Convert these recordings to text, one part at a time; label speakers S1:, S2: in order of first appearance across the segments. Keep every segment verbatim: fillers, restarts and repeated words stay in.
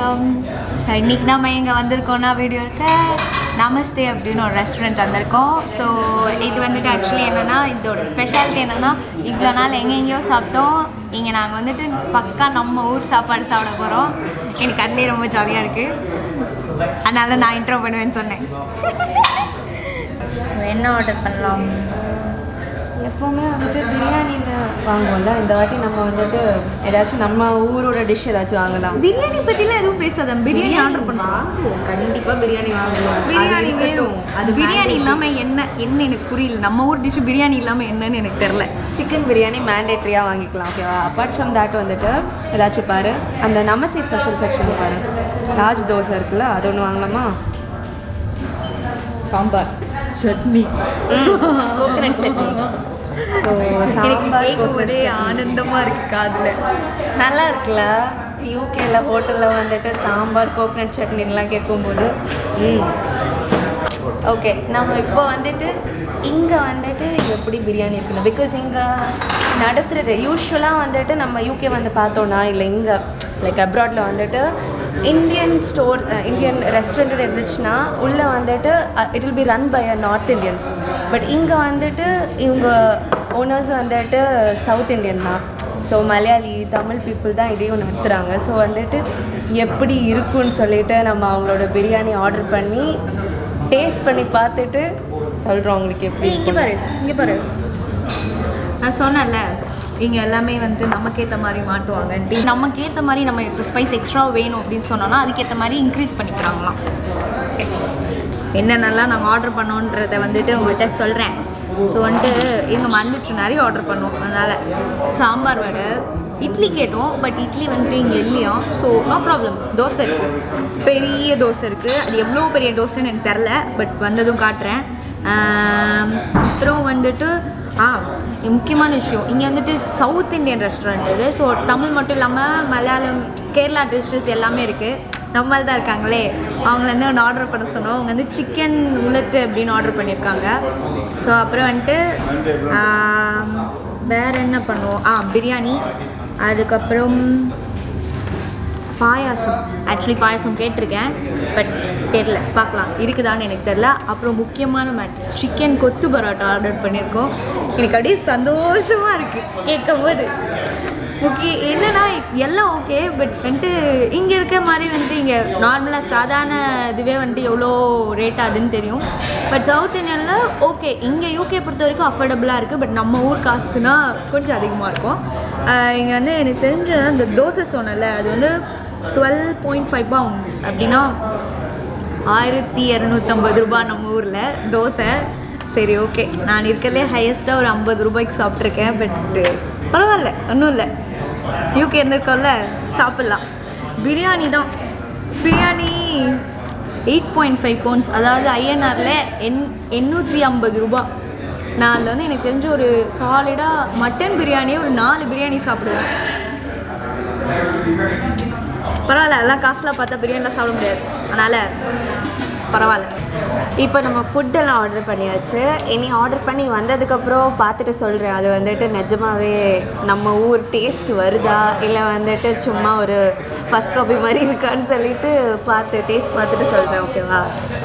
S1: வணக்கம். இன்னைக்கு நம்ம இங்கே வந்திருக்கோம்னா வீடியோ இருக்க நமஸ்தே அப்படின்னு ஒரு ரெஸ்டாரண்ட் வந்திருக்கோம். ஸோ இது வந்துட்டு ஆக்சுவலி என்னென்னா இதோட ஸ்பெஷாலிட்டி என்னென்னா இவ்வளோ நாள் எங்கெங்கேயோ சாப்பிட்டோம். இங்கே நாங்கள் வந்துட்டு பக்கா நம்ம ஊர் சாப்பாடு சாப்பிட போகிறோம். எனக்கு அதுலேயே ரொம்ப ஜாலியாக இருக்குது. அதனால நான் இன்ட்ரோ பண்ணுவேன்னு சொன்னேன். என்ன ஆர்டர் பண்ணலாம்?
S2: எப்போவுமே வந்துட்டு பிரியாணியில் வாங்குவோம்ல, இந்த வாட்டி நம்ம வந்துட்டு ஏதாச்சும் நம்ம ஊரோட டிஷ் ஏதாச்சும் வாங்கலாம்.
S1: பிரியாணி பற்றிலாம் எதுவும் பேசாதான். பிரியாணி ஆர்டர் பண்ணலாம்.
S2: கண்டிப்பாக பிரியாணி வாங்குவோம்.
S1: பிரியாணி வேணும். அது பிரியாணி இல்லாமல் என்ன என்ன எனக்கு புரியல. நம்ம ஊர் டிஷ் பிரியாணி இல்லாமல் என்னன்னு எனக்கு தெரில.
S2: சிக்கன் பிரியாணி மேண்டேட்ரியாக வாங்கிக்கலாம். ஓகேவா? அப்பார்ட் ஃப்ரம் தேட் வந்துட்டு ஏதாச்சும் பாரு, அந்த நமஸ்தே ஸ்பெஷல் செக்ஷன் பாரு, ராஜ் தோசை இருக்குல்ல, அது ஒன்று வாங்கலாமா? சாம்பார்
S1: சட்னி,
S2: கோகனட் சட்னி. ஸோ
S1: ஒரே ஆனந்தமாக இருக்கு காதில்.
S2: நல்லா இருக்குல்ல? யூகேல ஹோட்டலில் வந்துட்டு சாம்பார் கோகனட் சட்னிலாம் கேட்கும்போது ம் ஓகே. நம்ம இப்போ வந்துட்டு இங்கே வந்துட்டு எப்படி பிரியாணி இருக்குன்னு, பிகாஸ் இங்கே நடத்துறது யூஸ்வலாக வந்துட்டு நம்ம யூகே வந்து பார்த்தோன்னா இல்லை இங்கே லைக் அப்ராடில் வந்துட்டு இந்தியன் ஸ்டோர் இந்தியன் ரெஸ்டாரண்ட் இருந்துச்சுன்னா உள்ளே வந்துட்டு it will be run by a north Indians. But இங்கே வந்துட்டு இவங்க ஓனர்ஸ் வந்துட்டு சவுத் இண்டியன் தான். ஸோ மலையாளி தமிழ் பீப்புள் தான் இதையும் நடத்துகிறாங்க. ஸோ வந்துட்டு எப்படி இருக்குன்னு சொல்லிட்டு நம்ம அவங்களோட பிரியாணி ஆர்டர் பண்ணி டேஸ்ட் பண்ணி பார்த்துட்டு சொல்கிறோம் உங்களுக்கு எப்படி.
S1: இங்கே பாரு, இங்கே பாரு, நான் சொன்னேன்ல இங்கே எல்லாமே வந்துட்டு நமக்கேற்ற மாதிரி மாட்டுவாங்க. நமக்கேற்ற மாதிரி நம்ம இப்போ ஸ்பைஸ் எக்ஸ்ட்ரா வேணும் அப்படின்னு சொன்னோன்னா அதுக்கேற்ற மாதிரி இன்க்ரீஸ் பண்ணிக்கிறாங்களாம். என்னென்னலாம் நாங்கள் ஆர்டர் பண்ணோன்றதை வந்துட்டு உங்கள்கிட்ட சொல்கிறேன். ஸோ வந்துட்டு இவங்க மறந்துட்டு நிறைய ஆர்டர் பண்ணுவோம். அதனால் சாம்பார் வடை, இட்லி கேட்டோம். பட் இட்லி வந்துட்டு இங்கே இல்லையா. So no problem. தோசை இருக்குது, பெரிய தோசை இருக்குது. அது எவ்வளோ பெரிய தோசைன்னு எனக்கு தெரில, பட் வந்ததும் காட்டுறேன். அப்புறம் வந்துட்டு ஆ முக்கியமான விஷயம், இங்கே வந்துட்டு சவுத் இண்டியன் ரெஸ்டாரண்ட் இது. ஸோ தமிழ் மட்டும் இல்லாமல் மலையாளம், கேரளா டிஷ்ஷஸ் எல்லாமே இருக்குது. நம்மள் தான் இருக்காங்களே, அவங்கள வந்து ஒன்று ஆர்டர் பண்ண சொன்னோம். அவங்க வந்து சிக்கன் உலக்கு அப்படின்னு ஆர்டர் பண்ணியிருக்காங்க. ஸோ அப்புறம் வந்துட்டு வேறு என்ன பண்ணுவோம், ஆ பிரியாணி, அதுக்கப்புறம் பாயாசம். ஆக்சுவலி பாயாசம் கேட்டிருக்கேன், பட் தெரில, பார்க்கலாம் இருக்குதான்னு எனக்கு தெரில. அப்புறம் முக்கியமான மேட்ரு, சிக்கன் கொத்து பரோட்டா ஆர்டர் பண்ணியிருக்கோம். எனக்கு அப்படியே சந்தோஷமாக இருக்குது கேட்கும் போது. முக்கிய என்னன்னா எல்லாம் ஓகே, பட் வந்துட்டு இங்கே இருக்க மாதிரி வந்துட்டு இங்கே நார்மலாக சாதாரண இதுவே வந்துட்டு எவ்வளோ ரேட் ஆகுதுன்னு தெரியும். பட் சவுத் இந்தியனில் ஓகே, இங்கே யூகே பொறுத்த வரைக்கும் அஃபோர்டபுளாக இருக்குது. பட் நம்ம ஊர் காசுனா கொஞ்சம் அதிகமாக இருக்கும். இங்கே வந்து எனக்கு தெரிஞ்ச அந்த தோசை சொன்னல, அது வந்து டுவெல் பாயிண்ட் ஃபைவ் பவுண்ட்ஸ் அப்படின்னா ஆயிரத்தி இரநூத்தம்பது ரூபா நம்ம ஊரில் தோசை. சரி ஓகே, நான் இருக்கிறதுலே ஹையஸ்ட்டாக ஒரு ஐம்பது ரூபாய்க்கு சாப்பிட்ருக்கேன். பட்டு பரவாயில்ல, ஒன்றும் இல்லை, யூகே இருந்திருக்கோம்ல, சாப்பிட்லாம். பிரியாணி தான், biryani eight point five pounds, அதாவது ஐஎன்ஆரில் எண் எண்ணூற்றி ஐம்பது ரூபா. நான் அதில் வந்து எனக்கு தெரிஞ்ச ஒரு சாலிடாக மட்டன் பிரியாணியே ஒரு நாலு பிரியாணி சாப்பிடுவேன். பரவாயில்ல, அதெல்லாம் காசுலாம் பார்த்தா பிரியாணிலாம் சாப்பிட முடியாது, அதனால் பரவாயில்ல.
S2: இப்போ நம்ம ஃபுட்டெல்லாம் ஆர்டர் பண்ணியாச்சு. இனி ஆர்டர் பண்ணி வந்ததுக்கப்புறம் பார்த்துட்டு சொல்கிறேன், அது வந்துட்டு நிஜமாகவே நம்ம ஊர் டேஸ்ட் வருதா இல்லை வந்துட்டு சும்மா ஒரு ஃபஸ்ட் காப்பி மாதிரி இருக்கான்னு சொல்லிட்டு பார்த்து டேஸ்ட் பார்த்துட்டு சொல்கிறேன். ஓகேவா?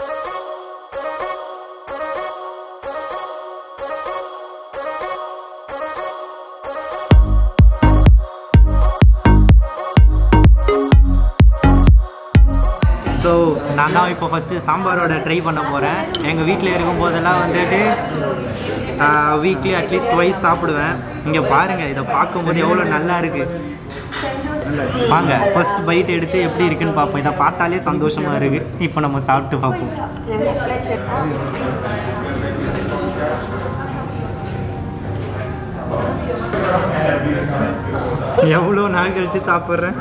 S3: ஸோ நான் தான் இப்போ ஃபஸ்ட்டு சாம்பாரோட ட்ரை பண்ண போகிறேன். எங்கள் வீட்டில் இருக்கும்போதெல்லாம் வந்துட்டு வீக்லி அட்லீஸ்ட் ட்வைஸ் சாப்பிடுவேன். இங்கே பாருங்கள், இதை பார்க்கும்போது எவ்வளோ நல்லா இருக்குது. வாங்க ஃபர்ஸ்ட் பைட் எடுத்து எப்படி இருக்குன்னு பார்ப்போம். இதை பார்த்தாலே சந்தோஷமாக இருக்குது. இப்போ நம்ம சாப்பிட்டு பார்ப்போம். எவ்வளோ நாள் கழிச்சு சாப்பிட்றேன்.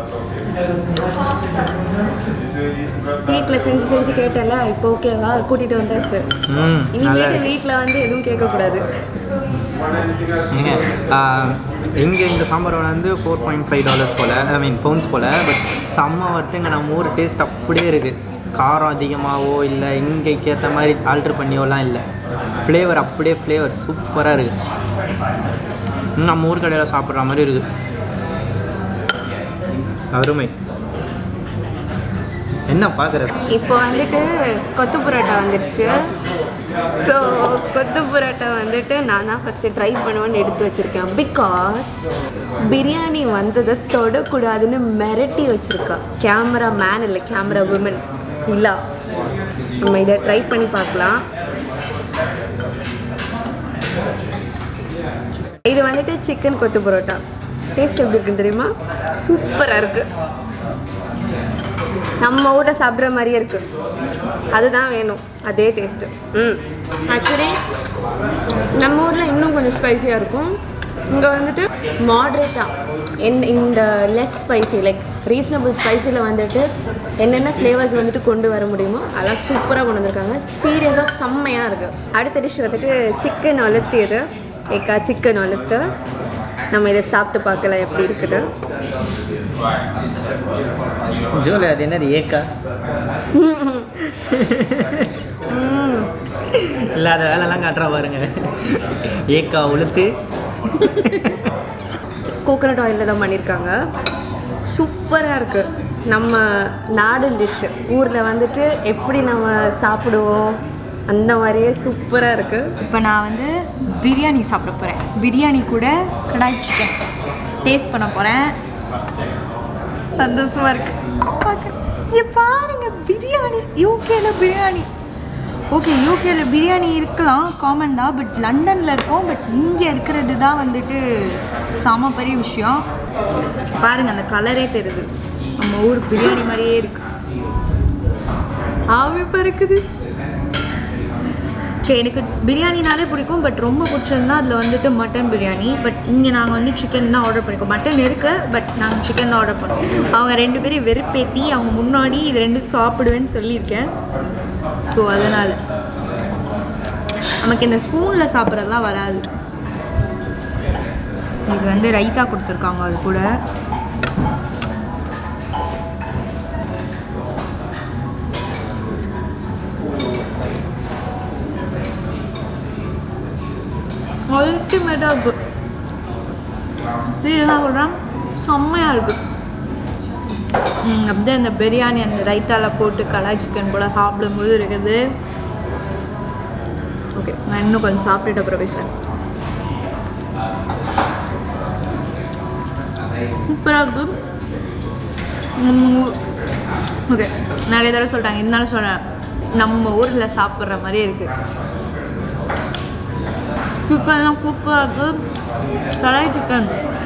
S2: வீட்டில் செஞ்சு செஞ்சு கேட்டல, இப்போ ஓகேவா, கூட்டிகிட்டு வந்தாச்சு. இனிமேட்டு வீட்டில் வந்து எதுவும் கேட்கக்கூடாது.
S3: ஏங்க இங்கே இந்த சாம்பாரோட வந்து ஃபோர் பாயிண்ட் ஃபைவ் டாலர்ஸ் போல், ஐ மீன் பவுண்ட்ஸ் போல். பட் செம்ம வருத்துங்க, நம்ம ஊர் டேஸ்ட் அப்படியே இருக்குது. காரம் அதிகமாகவோ இல்லை இங்கேக்கு ஏற்ற மாதிரி ஆல்ட்ரு பண்ணியோலாம் இல்லை. ஃப்ளேவர் அப்படியே ஃப்ளேவர் சூப்பராக இருக்குது. நம்ம ஊர் கடையில் சாப்பிட்ற மாதிரி இருக்குது. அருமை. என்ன பார்க்குறது?
S2: இப்போ வந்துட்டு கொத்து பரோட்டா வந்துடுச்சு. ஸோ கொத்து பரோட்டா வந்துட்டு நான் தான் ஃபஸ்ட்டு ட்ரை பண்ணுவேன்னு எடுத்து வச்சுருக்கேன். பிகாஸ் பிரியாணி வந்ததை தொடக்கூடாதுன்னு மிரட்டி வச்சுருக்கா கேமரா மேன் இல்லை கேமரா உமன் இல்லை. நம்ம இதை ட்ரை பண்ணி பார்க்கலாம். இது வந்துட்டு சிக்கன் கொத்து பரோட்டா. டேஸ்ட் எப்படி இருக்குன்னு தெரியுமா? சூப்பராக இருக்குது. நம்ம ஊரில் சாப்பிட்ற மாதிரியே இருக்குது. அதுதான் வேணும், அதே டேஸ்ட்டு. ம் ஆக்சுவலி நம்ம ஊரில் இன்னும் கொஞ்சம் ஸ்பைஸியாக இருக்கும். இங்கே வந்துட்டு மாட்ரேட்டாக என் இந்த லெஸ் ஸ்பைசி லைக் ரீசனபிள் ஸ்பைஸில் வந்துட்டு என்னென்ன ஃப்ளேவர்ஸ் வந்துட்டு கொண்டு வர முடியுமோ அதெல்லாம் சூப்பராக கொண்டு வந்திருக்காங்க. சீரியஸாக செம்மையாக இருக்குது. அடுத்த டிஷ் வந்துட்டு சிக்கன் ஒலுத்து. இது ஏக்கா சிக்கன் ஒலுத்து. நம்ம இதை சாப்பிட்டு பார்க்கலாம் எப்படி இருக்குது.
S3: ஜோலி அது என்னது ஏக்கா? இல்லாத வேலைலாம் காட்டுறா பாருங்க. ஏக்கா உளுத்து
S2: கோகனட் ஆயிலில் தான் பண்ணியிருக்காங்க. சூப்பராக இருக்குது. நம்ம நாடு டிஷ்ஷு ஊரில் வந்துட்டு எப்படி நம்ம சாப்பிடுவோம் அந்த மாதிரியே சூப்பராக இருக்குது.
S1: இப்போ நான் வந்து பிரியாணி சாப்பிட போகிறேன். பிரியாணி கூட கடாய் சிக்கன் டேஸ்ட் பண்ண போகிறேன். சந்தோஷமாக இருக்குது பார்க்க. இங்கே பாருங்கள் பிரியாணி. யூகேல பிரியாணி. ஓகே யூகேல பிரியாணி இருக்கலாம் காமன் தான். பட் லண்டனில் இருக்கும். பட் இங்கே இருக்கிறது தான் வந்துட்டு செம பெரிய விஷயம். பாருங்கள் அந்த கலரே தெரியுது. நம்ம ஊர் பிரியாணி மாதிரியே இருக்கு. ஆவி பறக்குது. ஓகே எனக்கு பிரியாணினாலே பிடிக்கும். பட் ரொம்ப பிடிச்சிருந்தா அதில் வந்துட்டு மட்டன் பிரியாணி. பட் இங்கே நாங்கள் வந்து சிக்கன் தான் ஆர்டர் பண்ணிக்கோம். மட்டன் இருக்குது பட் நாங்கள் சிக்கன் தான் ஆர்டர் பண்ணோம். அவங்க ரெண்டு பேரும் வெறுப்பேற்றி அவங்க முன்னாடி இது ரெண்டும் சாப்பிடுவேன்னு சொல்லியிருக்கேன். ஸோ அதனால் நமக்கு இந்த ஸ்பூனில் சாப்பிட்றதுலாம் வராது. இது வந்து ரைத்தா கொடுத்துருக்காங்க அது கூட. அல்டிமேட்டாக இருக்குது. சீரியஸாக சொல்கிறேன் செம்மையாக இருக்குது. அப்படியே அந்த பிரியாணி அந்த ரைத்தாவில் போட்டு கடாய் சிக்கன் போல் சாப்பிடும்போது இருக்குது. ஓகே நான் இன்னும் கொஞ்சம் சாப்பிட்டுட்டு அப்புறம் பேசுகிறேன். சூப்பராக இருக்குது. ஓகே நிறைய தடவை சொல்லிட்டாங்க இருந்தாலும் சொல்கிறேன் நம்ம ஊரில் சாப்பிட்ற மாதிரியே இருக்குது. சிக்கன்லாம் சூப்பராக இருக்குது. கடாய் சிக்கன்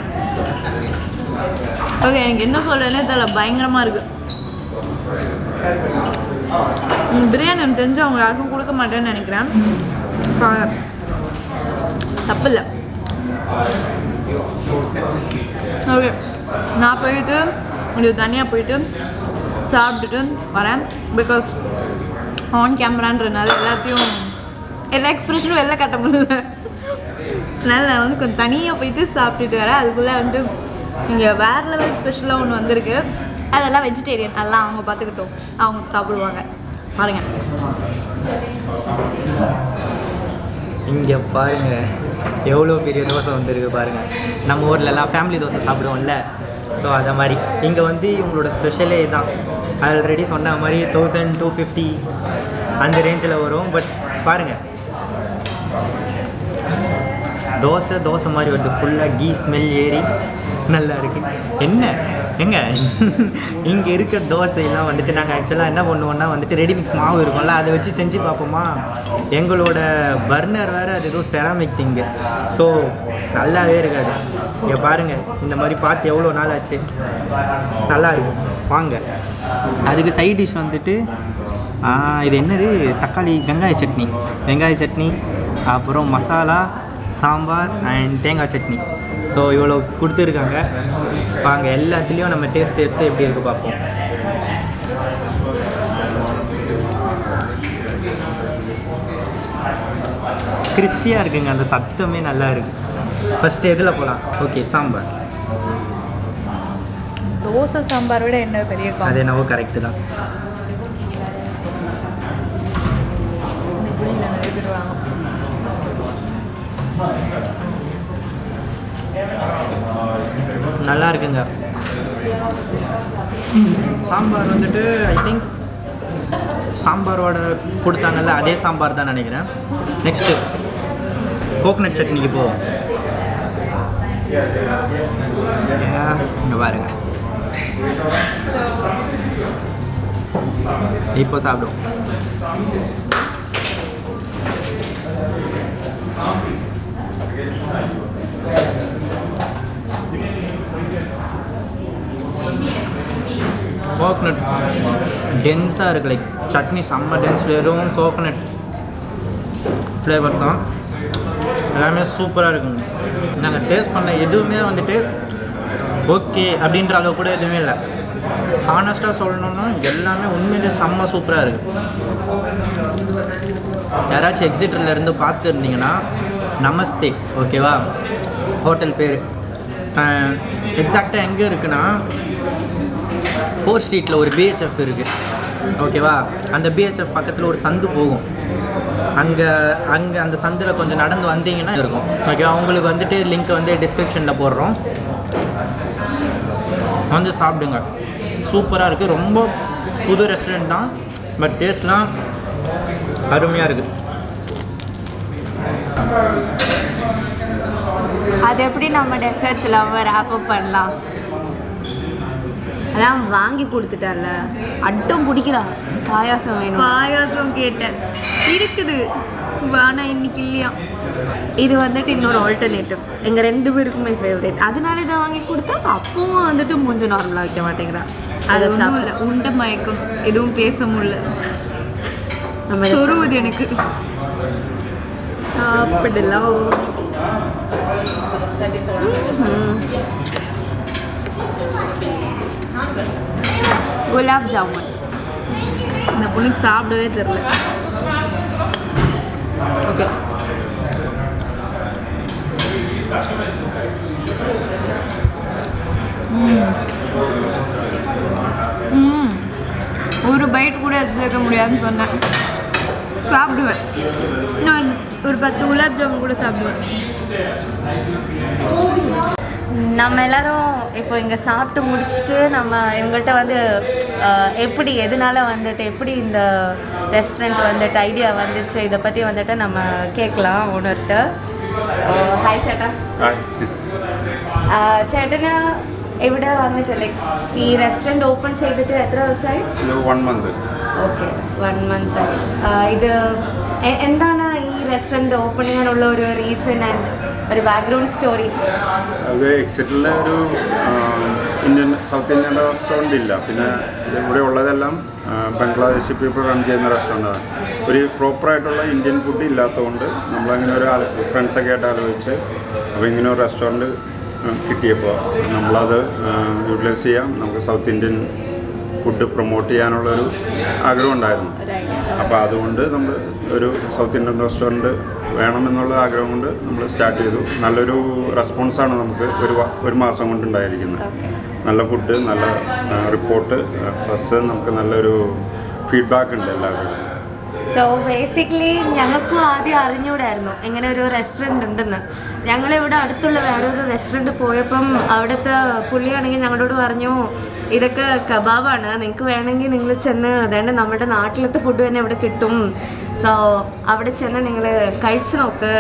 S1: ஓகே எனக்கு என்ன சொல்கிறேன்னே தெரியல. பயங்கரமாக இருக்குது. பிரியாணி எனக்கு தெரிஞ்சு அவங்க யாருக்கும் கொடுக்க மாட்டேன்னு நினைக்கிறேன். தப்பு இல்லை. ஓகே நான் போயிட்டு இது தனியாக போயிட்டு சாப்பிட்டுட்டு வரேன். பிகாஸ் ஆன் கேமரான்றதுனால எல்லாத்தையும் எல்லா எக்ஸ்பிரஷனும் வெளில கட்ட முடியல. அதனால் நான் வந்து கொஞ்சம் தனியாக போயிட்டு சாப்பிட்டுட்டு வரேன். அதுக்குள்ளே வந்துட்டு இங்கே வேறு லெவல் ஸ்பெஷலாக ஒன்று வந்திருக்கு. அதெல்லாம் வெஜிடேரியன். அதெல்லாம் அவங்க பார்த்துக்கிட்டோம். அவங்க சாப்பிடுவாங்க. பாருங்கள்
S3: இங்கே பாருங்கள் எவ்வளோ பெரிய தோசை வந்துருக்கு பாருங்கள். நம்ம ஊர்லலாம் ஃபேமிலி தோசை சாப்பிடுவோம்ல. ஸோ அதை மாதிரி இங்கே வந்து இவங்களோட ஸ்பெஷலே தான். ஆல்ரெடி சொன்ன மாதிரி தௌசண்ட் டூ ஃபிஃப்டி அந்த ரேஞ்சில் வரும். பட் பாருங்கள் தோசை தோசை மாதிரி வருது. ஃபுல்லாக கீ ஸ்மெல் ஏறி நல்லா இருக்குது. என்ன எங்க இங்கே இருக்க தோசையெல்லாம் வந்துட்டு நாங்கள் ஆக்சுவலாக என்ன பண்ணுவோம்னா வந்துட்டு ரெடிமிக்ஸ் மாவு இருக்கும்ல அதை வச்சு செஞ்சு பார்ப்போமா. எங்களோட பர்னர் வேறு அது எதுவும் செராமிக் திங்கு. ஸோ நல்லாவே இருக்காது. இங்கே பாருங்கள் இந்த மாதிரி பார்த்து எவ்வளோ நாள் ஆச்சு. நல்லா இருக்கும். வாங்க அதுக்கு சைட் டிஷ் வந்துட்டு இது என்னது தக்காளி வெங்காய சட்னி வெங்காய சட்னி அப்புறம் மசாலா சாம்பார் அண்ட் தேங்காய் சட்னி. ஸோ இவ்வளோ கொடுத்துருக்காங்க. வாங்க எல்லாத்துலேயும் நம்ம டேஸ்ட் எடுத்து எப்படி இருக்குது பார்ப்போம். கிறிஸ்பியாக இருக்குங்க. அந்த சத்தமே நல்லா இருக்குது. ஃபஸ்ட்டு எதில் போகலாம்? ஓகே சாம்பார்.
S1: தோசை சாம்பார் விட என்ன பெரிய
S3: அது என்னவோ கரெக்டு தான். நல்லா இருக்குங்க. சாம்பார் வந்துட்டு ஐ திங்க் சாம்பாரோட கொடுத்தாங்கல்ல அதே சாம்பார் தான் நினைக்கிறேன். நெக்ஸ்ட்டு கோகனட் சட்னிக்கு போவோம். இங்கே பாருங்க, இப்போ சாப்பிடுவோம். கோகனட் டென்ஸாக இருக்குது, லைக் சட்னி செம்ம டென்ஸ், வெறும் கோகனட் ஃப்ளேவர் தான், எல்லாமே சூப்பராக இருக்குங்க. நாங்கள் டேஸ்ட் பண்ண எதுவுமே வந்துட்டு ஓகே அப்படின்ற அளவு கூட எதுவுமே இல்லை. ஹானஸ்ட்டாக சொல்லணுன்னா எல்லாமே உண்மையிலே செம்ம சூப்பராக இருக்குது. யாராச்சும் எக்ஸிட்டரில் இருந்து பார்த்துருந்தீங்கன்னா நமஸ்தே, ஓகேவா ஹோட்டல் பேர். எக்ஸாக்டாக எங்கே இருக்குன்னா ஃபோர்த் ஸ்ட்ரீட்டில் ஒரு பிஹெச்எஃப் இருக்குது, ஓகேவா. அந்த பிஹெச்எஃப் பக்கத்தில் ஒரு சந்து போகும், அங்கே அங்கே அந்த சந்தில் கொஞ்சம் நடந்து வந்தீங்கன்னா இருக்கும், ஓகேவா. உங்களுக்கு வந்துட்டு லிங்க் வந்து டிஸ்கிரிப்ஷனில் போடுறோம், வந்து சாப்பிடுங்க. சூப்பராக இருக்குது, ரொம்ப புது ரெஸ்டாரண்ட் தான், பட் டேஸ்ட்லாம் அருமையாக இருக்குது.
S2: அது எப்படி நம்ம டெசர்ட்ஸில் ரேப் அப் பண்ணலாம்? அதான் வாங்கி கொடுத்துட்டால, அட்டம் பிடிக்கிறா. பாயாசம் வேணும்.
S1: பாயாசம் கேட்டேன், இருக்குது ஆனால் இன்னைக்கு இல்லையா.
S2: இது வந்துட்டு இன்னொரு ஆல்டர்னேட்டிவ், எங்கள் ரெண்டு பேருக்குமே ஃபேவரேட். அதனால இதை வாங்கி கொடுத்தா அப்பவும் வந்துட்டு மூஞ்சி நார்மலாக வைக்க மாட்டேங்கிறா.
S1: அது ஒன்றும் இல்லை, உண்டை மயக்கம், எதுவும் பேச முடியல,
S2: நம்ம
S1: சொருவது எனக்கு.
S2: சாப்பிடலாம். குலாப் ஜாமுன்
S1: இந்த பொண்ணுக்கு சாப்பிடவே தெரில.
S2: ஓகே,
S1: ம் ஒரு பைட் கூட எடுத்து வைக்க முடியாதுன்னு சொன்னேன். சாப்பிடுவேன், நான் ஒரு பத்து குலாப் ஜாமுன் கூட சாப்பிடுவேன்.
S2: நம்ம எல்லாரும் இப்போ இங்கே சாப்பிட்டு முடிச்சுட்டு நம்ம இவங்கள்ட்ட வந்து எப்படி எதனால வந்துட்டு எப்படி இந்த ரெஸ்டாரண்ட் வந்துட்டு ஐடியா வந்துச்சு இதை பற்றி வந்துட்டு நம்ம கேட்கலாம் ஓனர்கிட்ட. ഹായ് ചേട്ടാ. ചേട്ടന് ഇവിടെ വന്നിട്ട് ലൈക്ക് ഈ റെസ്റ്റോറൻറ്റ് ഓപ്പൺ ചെയ്തിട്ട് എത്ര ദിവസമായി?
S4: One month.
S2: Okay, one month ആയി. ഇത് എന്താണ് ഈ റെസ്റ്റോറൻറ്റ് ഓപ്പൺ ചെയ്യാനുള്ള ഒരു റീസൺ ആൻഡ് ഒരു ബാക്ക്ഗ്രൗണ്ട് സ്റ്റോറി?
S4: അത് എക്സിറ്റിലെ ഒരു ഇന്ത്യൻ സൗത്ത് ഇന്ത്യൻ റെസ്റ്റോറൻ്റ് ഇല്ല, പിന്നെ ഇവിടെ ഉള്ളതെല്ലാം ബംഗ്ലാദേശി പീപ്പിൾ റൺ ചെയ്യുന്ന റെസ്റ്റോറൻ്റാണ്. ഒരു പ്രോപ്പറായിട്ടുള്ള ഇന്ത്യൻ ഫുഡ് ഇല്ലാത്തതുകൊണ്ട് നമ്മളങ്ങനെ ഒരു ഫ്രണ്ട്സൊക്കെ ആയിട്ട് ആലോചിച്ച് അപ്പോൾ ഇങ്ങനെ ഒരു റെസ്റ്റോറൻറ്റ് കിട്ടിയപ്പോൾ നമ്മളത് യൂട്ടിലൈസ് ചെയ്യാം, നമുക്ക് സൗത്ത് ഇന്ത്യൻ ഫുഡ് പ്രൊമോട്ട് ചെയ്യാനുള്ളൊരു ആഗ്രഹം ഉണ്ടായിരുന്നു. അപ്പോൾ അതുകൊണ്ട് നമ്മൾ ഒരു സൗത്ത് ഇന്ത്യൻ റെസ്റ്റോറൻറ്റ് വേണമെന്നുള്ള ആഗ്രഹം കൊണ്ട് നമ്മൾ സ്റ്റാർട്ട് ചെയ്തു. നല്ലൊരു റെസ്പോൺസാണ് നമുക്ക് ഒരു ഒരു മാസം കൊണ്ട് ഉണ്ടായിരിക്കുന്നത്. നല്ല ഫുഡ്, നല്ല റിപ്പോർട്ട്, പ്ലസ് നമുക്ക് നല്ലൊരു ഫീഡ്ബാക്ക് ഉണ്ട് എല്ലാവരും.
S2: സോ ബേസിക്കലി ഞങ്ങൾക്കും ആദ്യം അറിഞ്ഞൂടായിരുന്നു ഇങ്ങനെ ഒരു റെസ്റ്റോറൻറ്റ് ഉണ്ടെന്ന്. ഞങ്ങളിവിടെ അടുത്തുള്ള വേറൊരു റെസ്റ്റോറൻറ്റ് പോയപ്പം അവിടുത്തെ പുള്ളിയാണെങ്കിൽ ഞങ്ങളോട് പറഞ്ഞു ഇതൊക്കെ കബാബാണ്, നിങ്ങൾക്ക് വേണമെങ്കിൽ നിങ്ങൾ ചെന്ന് അതായത് നമ്മുടെ നാട്ടിലത്തെ ഫുഡ് തന്നെ ഇവിടെ കിട്ടും, സോ അവിടെ ചെന്ന് നിങ്ങൾ കഴിച്ചു നോക്ക്,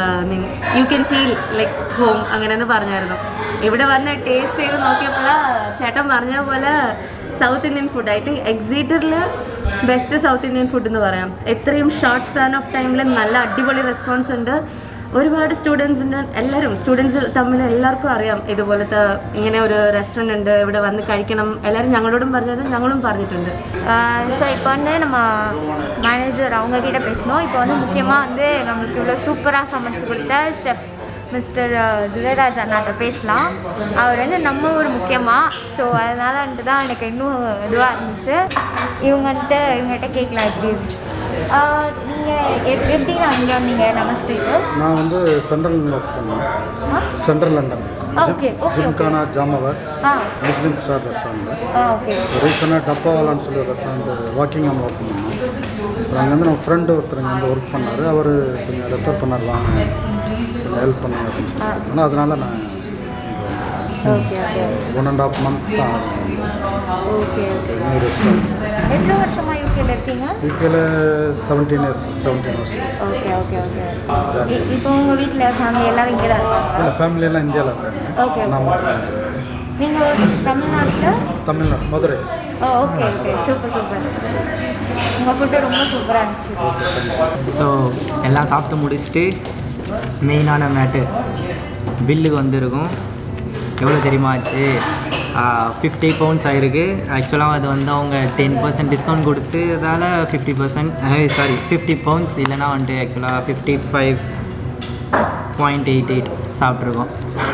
S2: you can feel like home അങ്ങനെയെന്ന് പറഞ്ഞായിരുന്നു. ഇവിടെ വന്ന് ടേസ്റ്റ് ചെയ്ത് നോക്കിയപ്പോഴാണ് ചേട്ടൻ പറഞ്ഞ പോലെ South Indian food I think എക്സിറ്ററിൽ ബെസ്റ്റ് സൗത്ത് ഇന്ത്യൻ ഫുഡ് എന്ന് പറയാം. എത്രയും ഷോർട്ട് സ്പാൻ ഓഫ് ടൈമിൽ നല്ല അടിപൊളി റെസ്പോൺസ് ഉണ്ട്. ഒരുപാട് സ്റ്റുഡൻസിൻ്റെ എല്ലാവരും സ്റ്റുഡൻസ് തമ്മിൽ എല്ലാവർക്കും അറിയാം ഇതുപോലത്തെ ഇങ്ങനെ ஒரு ரெஸ்டாரண்ட் ഉണ്ട്, ഇവിടെ வந்து കഴിക്കണം. எல்லாரும் ഞങ്ങളോടുம் പറഞ്ഞது, ഞങ്ങളും പറഞ്ഞിട്ടുണ്ട്.
S1: ஸோ இப்போ வந்து நம்ம மேனேஜர் அவங்கக்கிட்ட பேசணும். இப்போ வந்து முக்கியமாக வந்து நம்மளுக்கு இவ்வளோ சூப்பராக சமைச்சு கொடுத்த ஷெஃப் மிஸ்டர் துரைராஜ் அண்ணாட்ட பேசலாம். அவர் வந்து நம்ம ஊர் முக்கியமாக, ஸோ அதனால் வந்துட்டு தான் எனக்கு இன்னும் இதுவாக இருந்துச்சு. இவங்கள்ட்ட இவங்ககிட்ட கேட்கலாம் எப்படி இருந்துச்சு. நீங்கள் எப் எப்படி நான் இங்கே வந்தீங்க நமஸ்தேக்கு?
S5: நான் வந்து சென்ட்ரல் ஒர்க் பண்ணேன், central London.
S1: Okay okay
S5: Gymkhana Jamavar
S1: ah
S5: Michelin star restaurant.
S1: Ah okay.
S5: ரீசெண்டாக டப்பாவாலான்னு சொல்லி ஒரு ரெஸ்டாரண்ட் வாக்கிங் நம்ம ஒர்க் பண்ணோம். அப்புறம் அங்கேருந்து நம்ம ஃப்ரெண்டு ஒருத்தர் இங்கே வந்து ஒர்க் பண்ணார், அவர் கொஞ்சம் ரெஃபர் பண்ணலாம், ஹெல்ப் பண்ணுங்க அப்படின்னு சொல்லி. ஆனால் அதனால் நான்
S2: okay okay
S5: one and half month தான்
S2: ஓகே ஓகே
S5: நியூ ரெஸ்டாரண்ட்.
S2: எவ்வளோ வருஷமா யூகேல இருக்கீங்க?
S5: யூகேல seventeen years seventeen years.
S2: Okay okay okay இப்போ உங்கள் வீட்டில் ஃபேமிலி எல்லாரும் இங்கே தான் இருக்காங்க?
S5: இல்லை ஃபேமிலியெல்லாம் இந்தியாவில் இருக்காங்க.
S2: ஓகே
S5: நான் மட்டும்
S2: நீங்கள் தமிழ்நாட்டில்?
S5: Tamil Nadu Madurai.
S2: Oh okay okay super super. உங்கள் ஃபுட்டு ரொம்ப சூப்பராக இருந்துச்சு.
S3: ஸோ எல்லாம் சாப்பிட்டு முடிச்சுட்டு மெயினான மேட்டு பில்லுக்கு வந்திருக்கும். எவ்வளோ தெரியுமா ஆச்சு? ஃபிஃப்டி பவுண்ட்ஸ் ஆகிருக்கு. ஆக்சுவலாக அது வந்து அவங்க டென் பர்சன்ட் டிஸ்கவுண்ட் கொடுத்ததால் fifty percent sorry fifty pounds இல்லைனா வந்துட்டு ஆக்சுவலாக fifty five point eight eight சாப்பிட்ருக்கோம்.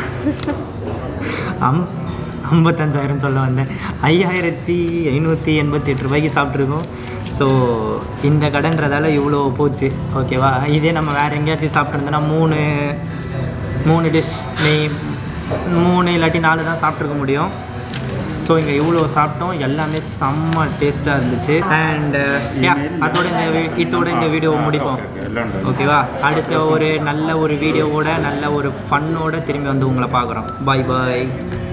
S3: அம் ஐம்பத்தஞ்சாயிரம் சொல்ல வந்தேன். ஐயாயிரத்தி ஐநூற்றி எண்பத்தி எட்டு ரூபாய்க்கு சாப்பிட்ருக்கோம். ஸோ இந்த கடைன்றதால இவ்வளோ போச்சு. ஓகேவா? இதே நம்ம வேறு எங்கேயாச்சும் சாப்பிட்ருந்தோன்னா மூணு மூணு டிஷ் நெய் மூணு இல்லாட்டி நாலு தான் சாப்பிட்ருக்க முடியும். ஸோ இங்கே இவ்வளோ சாப்பிட்டோம். எல்லாமே செம்ம டேஸ்ட்டாக இருந்துச்சு. அண்ட் அதோட இந்த இதோட இந்த வீடியோவை முடிப்போம். ஓகேவா? அடுத்த ஒரு நல்ல ஒரு வீடியோவோட நல்ல ஒரு ஃபன்னோட திரும்பி வந்து உங்களை பார்க்குறோம். பாய் பாய்.